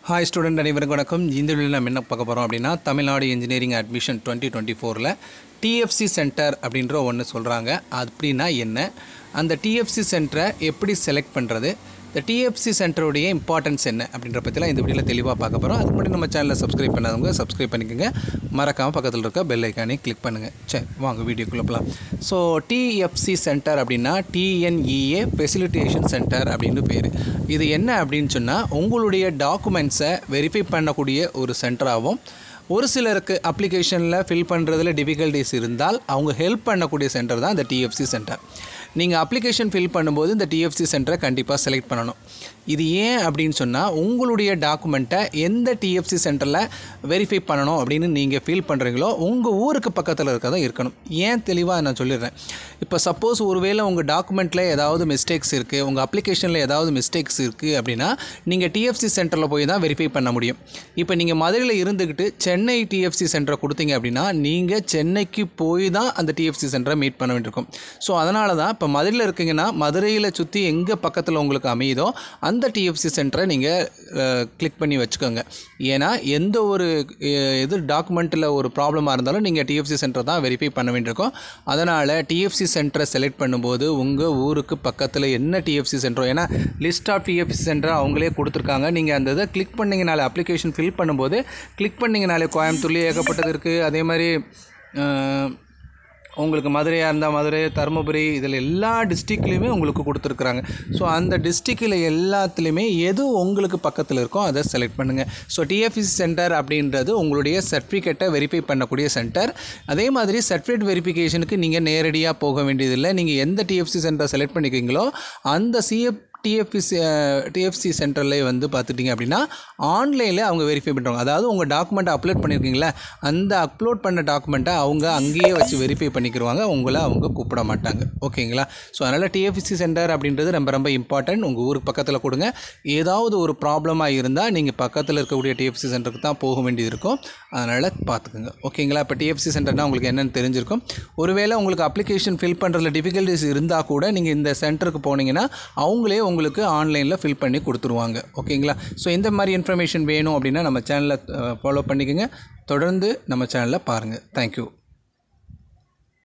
Hi student அனைவருக்கும் வணக்கம். இந்த வீடியோல நம்ம என்ன பார்க்க போறோம் அப்படினா தமிழ்நாடு இன்ஜினியரிங் அட்மிஷன் 2024ல TFC சென்டர் அப்படிங்கற ஒன்னு சொல்றாங்க. அப்படினா என்ன? அந்த TFC சென்டரை எப்படி செலக்ட் பண்றது? The TFC சென்டர் உடைய இம்பார்ட்டன்ஸ் என்ன அப்படிங்கற பத்திலாம் இந்த வீடியோல தெளிவா பார்க்க போறோம். அதுக்கு முன்னாடி நம்ம சேனலை சப்ஸ்கிரைப் பண்ணாதவங்க சப்ஸ்கிரைப் பண்ணிக்கங்க. மறக்காம பக்கத்துல இருக்க பெல் ஐகானை கிளிக் பண்ணுங்க. சரி வாங்க வீடியோக்குள்ள போலாம். சோ TFC சென்டர் அப்படினா TNEA ஃபெசிலிட்டேஷன் சென்டர் அப்படினு பேரு. இது என்ன அப்படினு சொன்னா உங்களுடைய டாக்குமெண்ட்ஸை வெரிஃபை பண்ணக்கூடிய ஒரு சென்டராகவும் ஒரு சிலருக்கு அப்ளிகேஷனில் ஃபில் பண்ணுறதுல டிஃபிகல்ட்டிஸ் இருந்தால் அவங்க ஹெல்ப் பண்ணக்கூடிய சென்டர் தான் இந்த TFC சென்டர். நீங்கள் அப்ளிகேஷன் ஃபில் பண்ணும்போது இந்த TFC சென்டரை கண்டிப்பாக செலக்ட் பண்ணணும். இது ஏன் அப்படின்னு சொன்னால் உங்களுடைய டாக்குமெண்ட்டை எந்த TFC சென்டரில் வெரிஃபை பண்ணணும் அப்படின்னு நீங்கள் ஃபீல் பண்ணுறீங்களோ உங்கள் ஊருக்கு பக்கத்தில் இருக்க தான் இருக்கணும். ஏன் தெளிவாக நான் சொல்லிடுறேன். இப்போ சப்போஸ் ஒருவேளை உங்கள் டாக்குமெண்ட்டில் ஏதாவது மிஸ்டேக்ஸ் இருக்குது, உங்கள் அப்ளிகேஷனில் ஏதாவது மிஸ்டேக்ஸ் இருக்குது அப்படின்னா நீங்கள் TFC சென்டரில் போய் தான் வெரிஃபை பண்ண முடியும். இப்போ நீங்கள் மதுரையில் இருந்துக்கிட்டு சென்னை TFC சென்டரை கொடுத்தீங்க அப்படின்னா நீங்கள் சென்னைக்கு போய் தான் அந்த TFC சென்டரை மீட் பண்ண வேண்டியிருக்கும். ஸோ அதனால தான் இப்போ மதுரையில் இருக்கீங்கன்னா மதுரையில் சுற்றி எங்கே பக்கத்தில் உங்களுக்கு அமையுதோ அந்த TFC சென்டரை நீங்கள் கிளிக் பண்ணி வச்சுக்கோங்க. ஏன்னா எந்த ஒரு டாக்குமெண்ட்டில் ஒரு ப்ராப்ளமாக இருந்தாலும் நீங்கள் TFC சென்டரை தான் வெரிஃபை பண்ண வேண்டியிருக்கும். அதனால் TFC சென்டரை செலக்ட் பண்ணும்போது உங்கள் ஊருக்கு பக்கத்தில் என்ன TFC சென்டரோ, ஏன்னா லிஸ்ட் ஆஃப் TFC சென்டர் அவங்களே கொடுத்துருக்காங்க. நீங்கள் அந்த இதை கிளிக் பண்ணிங்கனாலே அப்ளிகேஷன் ஃபில் பண்ணும்போது கிளிக் பண்ணிங்கனாலே கோயம்புத்தூர்லேயே ஏகப்பட்டது இருக்குது. அதே மாதிரி உங்களுக்கு மதுரையாக இருந்தால் மதுரை, தருமபுரி, இதில் எல்லா டிஸ்ட்ரிக்ட்லேயுமே உங்களுக்கு கொடுத்துருக்குறாங்க. ஸோ அந்த டிஸ்ட்ரிக்டில் எல்லாத்துலேயுமே எது உங்களுக்கு பக்கத்தில் இருக்கோ அதை செலக்ட் பண்ணுங்கள். ஸோ TFC சென்டர் அப்படின்றது உங்களுடைய சர்டிஃபிகேட்டை வெரிஃபை பண்ணக்கூடிய சென்டர். அதே மாதிரி சர்டிஃபிகேட் வெரிஃபிகேஷனுக்கு நீங்கள் நேரடியாக போக வேண்டியதில்லை. நீங்கள் எந்த TFC சென்டரை செலக்ட் பண்ணிக்கிறீங்களோ அந்த TFC சென்டர்லேயே வந்து பார்த்துட்டிங்க அப்படின்னா ஆன்லைனில் அவங்க வெரிஃபை பண்ணுறாங்க. அதாவது உங்கள் டாக்குமெண்ட்டை அப்லோட் பண்ணியிருக்கீங்களா, அந்த அப்லோட் பண்ண டாக்குமெண்ட்டை அவங்க அங்கேயே வச்சு வெரிஃபை பண்ணிக்கிடுவாங்க. உங்களை அவங்க கூப்பிட மாட்டாங்க. ஓகேங்களா? ஸோ அதனால் TFC சென்டர் அப்படின்றது ரொம்ப ரொம்ப இம்பார்ட்டன்ட். உங்கள் ஊருக்கு பக்கத்தில் கொடுங்க. ஏதாவது ஒரு ப்ராப்ளமாக இருந்தால் நீங்கள் பக்கத்தில் இருக்கக்கூடிய TFC சென்டருக்கு தான் போக வேண்டியது இருக்கும். அதனால் பார்த்துக்குங்க. ஓகேங்களா? இப்போ TFC சென்டர்னால் உங்களுக்கு என்னென்னு தெரிஞ்சிருக்கும். ஒருவேளை உங்களுக்கு அப்ளிகேஷன் ஃபில் பண்ணுறதுல டிஃபிகல்ட்டிஸ் இருந்தால் கூட நீங்கள் இந்த சென்டருக்கு போனீங்கன்னா அவங்களே உங்களுக்கு ஆன்லைனில் ஃபில் பண்ணி கொடுத்துருவாங்க. ஓகேங்களா? ஸோ இந்த மாதிரி இன்ஃபர்மேஷன் வேணும் அப்படின்னா நம்ம சேனலை ஃபாலோ பண்ணிக்கோங்க. தொடர்ந்து நம்ம சேனலை பாருங்கள். தேங்க்யூ.